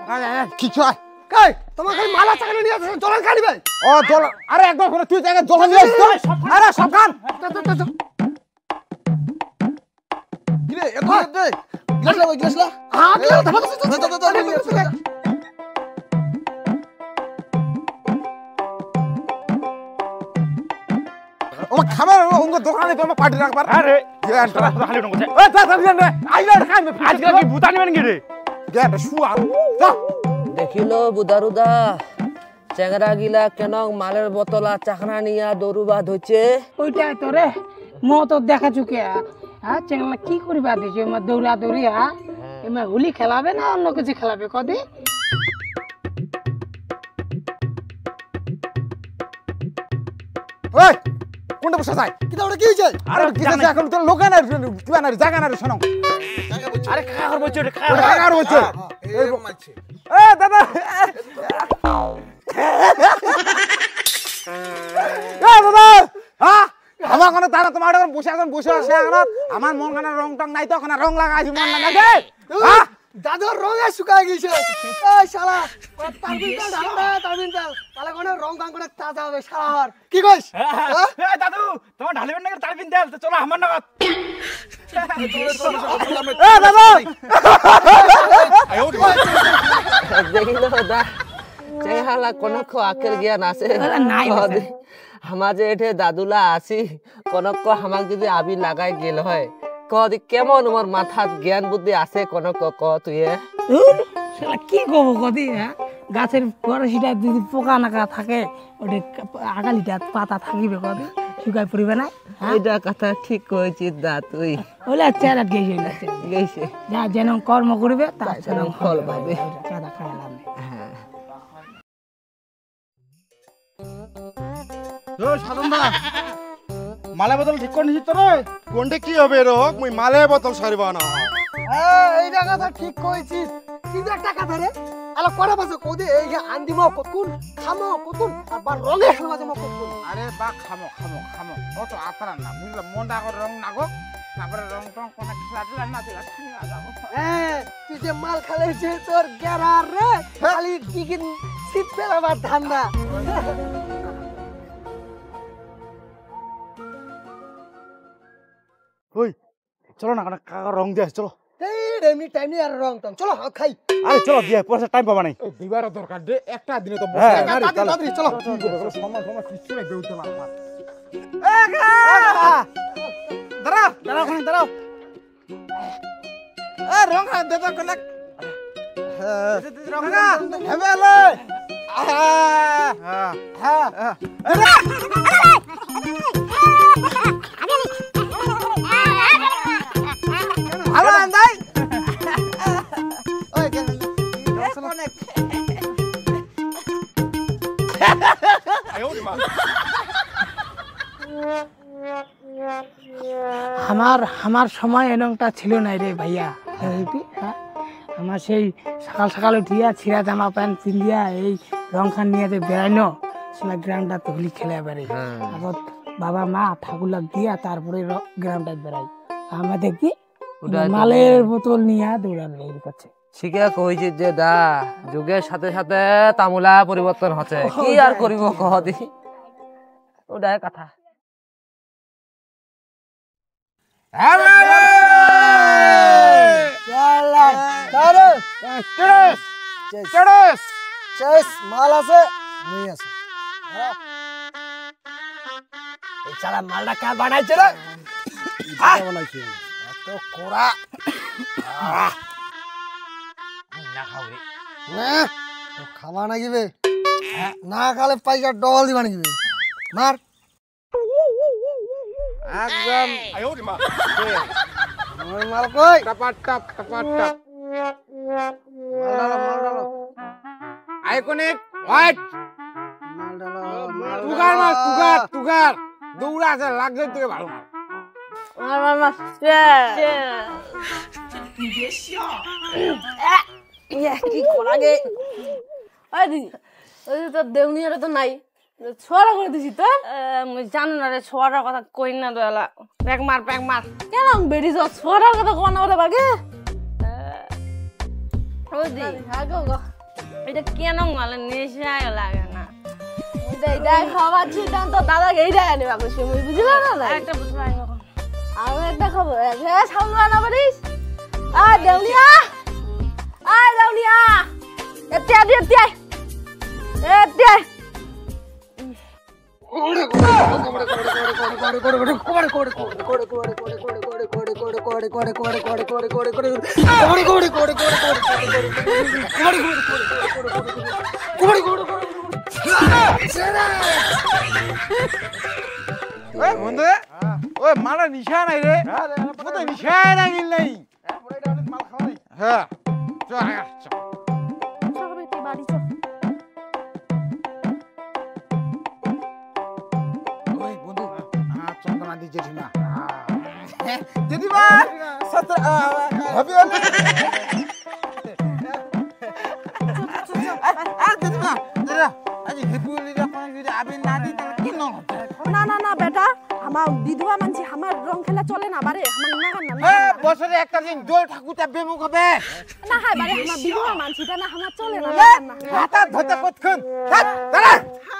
কি কয় কই তোমার খালি মালা চাকানে নিয়ে আসছে জল খালি ভাই ও জল আরে একদম করে তুই জায়গা জল নিয়ে আস আরে সাবধান কি রে এত দে গ্লাস লা হ্যাঁ ও খাবার ওঙ্গ দোকানে তো পার্টি রাখবার আরে তোরা হালি নগছে ওই তা তা রে আইলে খাই আজকাল কি ভূতা নিবেন কি রে গেট শুয়া যা দেখিল বুদারুদা চেংরা গিলা কেন মালের বোতল আর চাকনা নিয়া দৌড়ুবা ধরছে ওইটাই তো রে মো তো দেখা চুকে হ্যাঁ চেংলা কি করিবা দিছে দৌড়া দৌড়ি হ্যাঁ এমা হোলি খেলাবে না অন্য কিছু খেলাবে কদি ওই কোনটা বসে যায় কিটা ওটা কি হইছে আরে কিছু এখন তো লোক না কি না জায়গা না শোনো আরে কাকা বলছো রে কাকা আর বলছো এই মারছে এ দাদা এ দাদা হ্যাঁ আমার কোন তারা তোমার বসে আছে এখন আমার মন কানে রং টং নাই তো এখন রং লাগাইছি মন না নাকি হ্যাঁ দাদুর রঙে শুকায় গেছে এই শালা তারবিনটা ঢালনা তারবিনটা তাহলে কোন রং কাং করে তাজা হবে শালা কি কইস এ দাদু তোমার ঢালিবেন না তার বিন দেল চলো আমার নাগাত এ দাদা দেখিল দা চেহালা কনক আকের জ্ঞান আছে নাই আমাজে এঠে দাদুলা আসি কনক আমাক যদি আবি লাগাই গেল হয় কদি কেমন আমার মাথাত জ্ঞান বুদ্ধি আছে কনক ক তুই শালা কি কব কদি হ্যাঁ গাছের পরশিটা যদি পোকা নাকা থাকে ওটা আগালিটা পাতা থাকিবে কদি শুকাই পড়িবে না এইটা কথা ঠিক কইছিস দা তুই ওলে চেরা গেছে গেছে যা যেন কর্ম করবে তার যেন ফল পাবে কাদা খাইলাম মালা বদল ঠিক করে নিছিস তোরে কোনটা কি হবে রোগ মুই মালে বোতল সারিবা না এইটা কথা ঠিক কইছিস কি যে টাকা ধরে আলো করে বসে কোদে এই যে আন্দিমো কতকুন খামো কতকুন আবার রঙে সমাজে মো কতকুন আরে বা খামো অত আতরা না বুঝলা মনটা করে রং নাগো তারপরে রং টং কোন খেলা দিলা না দিলা খাইয়া যাবো তুই যে মাল খালে যে তোর গেরার রে খালি টিকিন শীত পেলাবার ধান্দা ওই চলো না কাকা রং দিয়ে চলো এই এমনি টাইম নেই আর রং টং চলো খাই আরে চলো দিয়ে পয়সা টাইম পাবা নাই দিবার দরকার দে একটা দিনে তো হ্যাঁ, বসে না রে তাড়াতাড়ি চলো সময় কিছু নাই দেউতে না আমার দাঁড়াও খান দাঁড়াও এ রং দে তো কোন রং হেবে লে ভালো আন্দাই ওই কেন আমার সময় এরকমটা ছিল না রে ভাইয়া আমার সেই সকাল সকাল উঠিয়া ছিঁড়া জামা প্যান্ট পিন্দিয়া এই রং খান নিয়ে যে বেড়াইনো সেটা গ্রামটা তো হোলি খেলে বেড়াই আগত বাবা মা ঠাকুর লাগ দিয়া তারপরে গ্রামটা বেড়াই আমরা দেখি মালের বোতল নিয়ে দৌড়ানো এই কাছে শিখে কইছিস যে দা যুগের সাথে সাথে তামুলা পরিবর্তন হচ্ছে কি আর করিব কহ দি ওটাই কথা মাল আছে মুই আছে এই চালা মালটা কা বানাইছে রে বানাইছে এত কোড়া না খাওরে না খাওয়া না গিবে না খালে পয়সা ডবল দিবা না গিবে মার একদম মাল কই টপাট টপ মাল ডালো আইকনিক হোয়াইট মাল ডালো তুগার মাছ তুগার দৌড়া আছে লাগছে থেকে ভালো মাছ কি করা গে তোর দেউনিয়ারে তো নাই ছোয়ারা করে দিছি তো জানো না রে ছোয়ারার কথা কই না দয়ালা প্যাক মার কেন বেরিয়ে যাও ছোয়ারার কথা কোন না বাগে ওদি এটা কেন মানে নেশায় লাগে না এইটাই খাওয়াচ্ছি তখন তো দাদাকে এইটাই আনি বাবু তুমি বুঝলে না একটা বুঝলাই আমি একটা খবর হ্যাঁ সামনে না পারিস দেউলিয়া দেউলিয়া এতে ওই বন্ধু ওই মালা নিশা নাই রে তো নিশায় না গিল নাই হ্যাঁ চল বাড়ি চল ওই বন্ধু চন্দনা দি জেঠিমা জেঠিমা সত্য হবি জেঠিমা আজি হেপুলি যখন যদি আবি না দি তাহলে কি না না না বেটা আমার বিধবা মানছি আমার রং খেলা চলে না বারে আমার না না বছরে একটা দিন দোল ঠাকুরটা বেমুখ হবে না হয় বারে আমার বিধবা মানছি তা না আমার চলে না হাতা ধতে কতক্ষণ দাঁড়া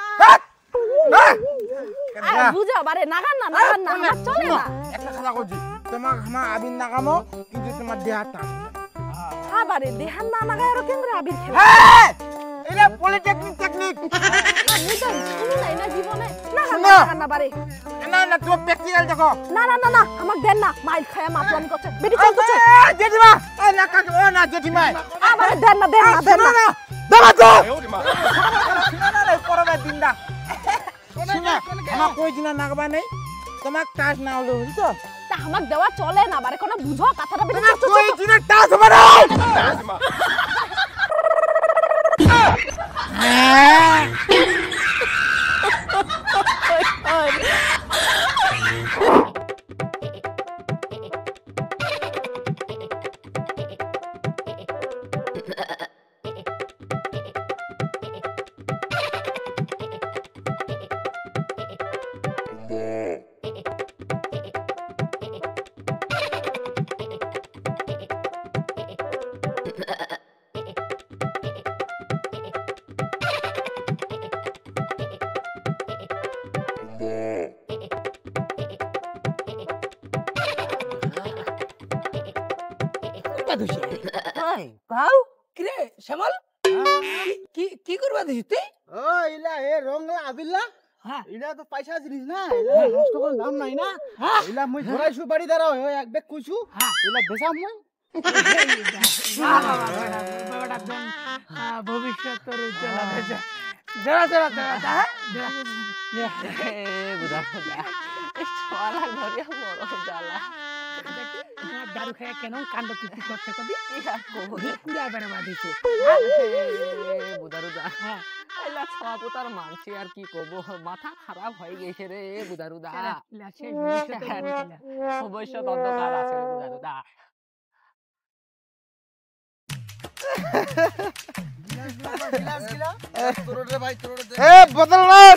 বুঝা বারে নাগান না আমার চলে না একটা কথা কইছি তোমাক আমার আবির নাগামো কিন্তু তোমার দেহাটা হ্যাঁ বারে দেহান না নাগায় আর কেন্দ্রে আবির খেলা হ্যাঁ এটা পলিটেকনিক টেকনিক আমি তো শুনি নাই না জীবনে না না বারে না না তুমি প্র্যাকটিক্যাল দেখো না না না না আমার দেন না মাইল খায়া মাতলামি করছে বেটি চল তো জেঠিমা এই না কাকে ও না জেঠিমা আমার দেন না দাঁড়া তো না রে পরবে দিনটা শুনা আমার কই দিনা নাগবা নেই তোমাক টাচ না হলো বুঝছো তা আমাক দেওয়া চলে না বারে কোন বুঝো কথাটা বেটি চল কই দিনা টাচ হবে না কি করবা দিছিস তুই ও ইলা এ রং আবিল্লা হ্যাঁ ইলা তো পয়সা জিনিস না ইলা নষ্ট করার নাম নাই না ইলা মুই ধরাইছু বাড়ি দাঁড়াও এক বেগ কইছু ইলা বেসাম মুই ভবিষ্যৎ তোর উজ্জ্বল হবে জরা জরা জরা দারু খেয়ে কেন কাণ্ড কীর্তি করতে কবি পুরা বেড়া দিচ্ছে বুদারুদা এলা ছপুতার মানছি আর কি কব মাথা খারাপ হয়ে গেছে রে বুদারুদা ভবিষ্যৎ অন্ধকার আছে রে বুদারুদা এ বদল মার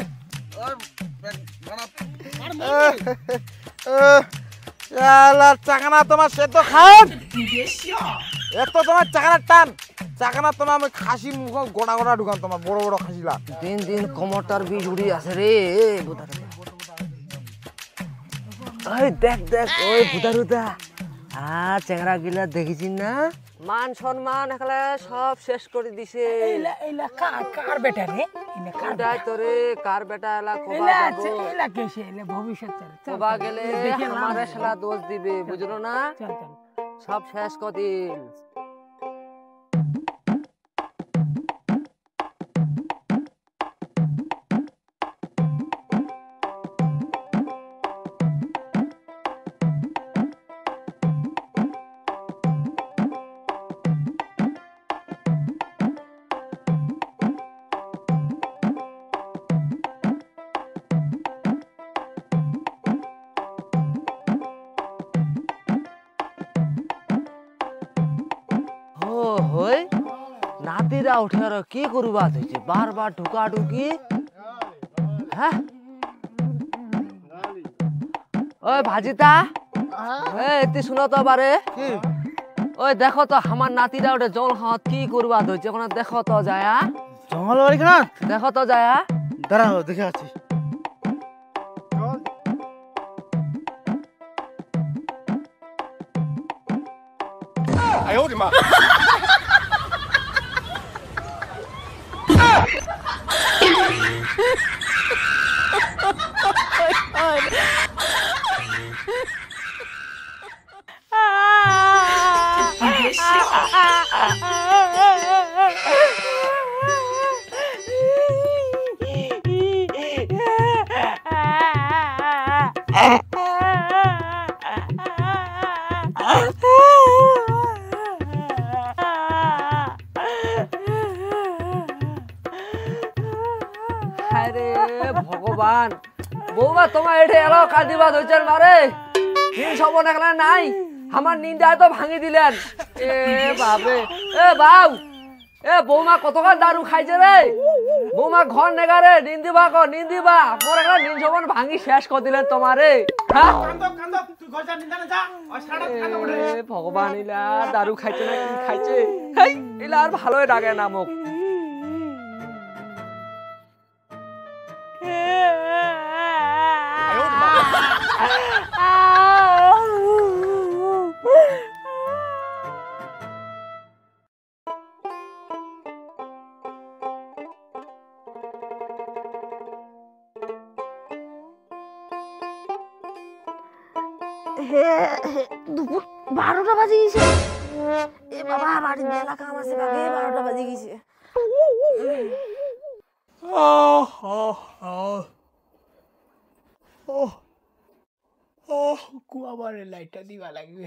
শালা চাকানা তোমার সে তো খান এত তোমার চাকানা টান চাকানা তোমার আমি খাসি মুখ গোটা গোটা ঢুকান তোমার বড় বড় খাসিলা দিন দিন কমরটার বীজ উড়ি আছে রে বুদারুদা ওই দেখ দেখ ওই বুদারুদা চেংরা গিলা দেখিছিস না মান সম্মান একলা সব শেষ করে দিছে এইলা কার বেটা রে এইলা কার দাই তোরে কার বেটা এলা কোবা যাবো এইলা কেসে এইলা ভবিষ্যৎ কোবা গেলে আমারে শালা দোষ দিবে বুঝলো না চল চল সব শেষ করে দিল নাতিরা উঠে আর কি করবা হয়েছে বারবার ঢুকা ঢুকি হ্যাঁ ওই ভাজিতা এতি শুনো তো বারে ওই দেখো তো আমার নাতিরা ওটা জল খাওয়াত কি করবা ধরছে ওখানে দেখো তো যায়া জঙ্গল বাড়ি খানা দেখো তো যায়া দাঁড়াও দেখে আছি আরে ভগবান বৌমা তোমার এঠে এলো কাঁদিবা ধরছেন মারে দিন সবন এখানে নাই আমার নিন্দায় তো ভাঙি দিলেন এ বাপরে এ বাউ এ বৌমা কতক্ষণ দারু খাইছে রে বৌমা ঘর নেগা রে নিন্দিবা কর নিন্দিবা মোর এখানে দিন সবন ভাঙি শেষ করে দিলেন তোমারে হ্যাঁ এ ভগবান ইলা দারু খাইছে না কি খাইছে হেই ইলা আর ভালোই লাগে না মোক দুপুর 12টা বাজে গেছে এ বাবা বাড়ির মেলা কাম আছে বাবা 12টা বাজে গেছে কুয়াবারে লাইটটা দিবা লাগবে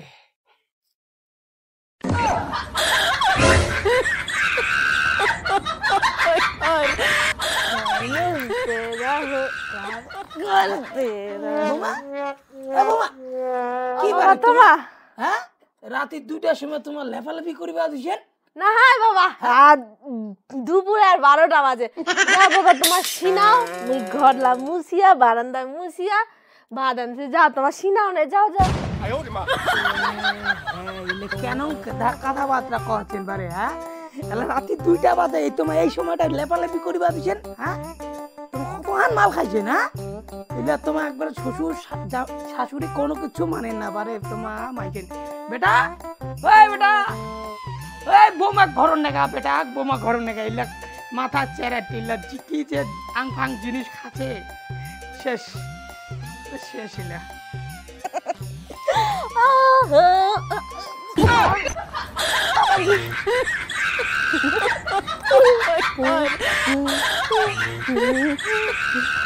কি বারে তোমরা হ্যাঁ রাতে 2টার সময় তোমার লেফালেফি করিবা দিছেন না হাই বাবা দুপুর আর 12টা বাজে বাবা তোমার সিনাও মুই ঘরলা মুছিয়া বারান্দা মুছিয়া বাদানতে যাও তোমার সিনাও নে যাও যাও কেন কথাবার্তা কচ্ছেন বারে হ্যাঁ রাতে 2টা বাজে এই তোমার এই সময়টা লেফালেফি করিবা দিছেন হ্যাঁ তুমি কতখান মাল খাইছেন হ্যাঁ এটা তোমার একবার শ্বশুর শাশুড়ি কোনো কিছু মানে না পারে তোমার মাইকেন বেটা ওই বেটা ওই বোমা ঘর নেগা বেটা বোমা ঘর নেগা ইলা মাথা চেরা টিলা কি যে আং ফাং জিনিস খাচ্ছে শেষ শেষ ইলা Oh,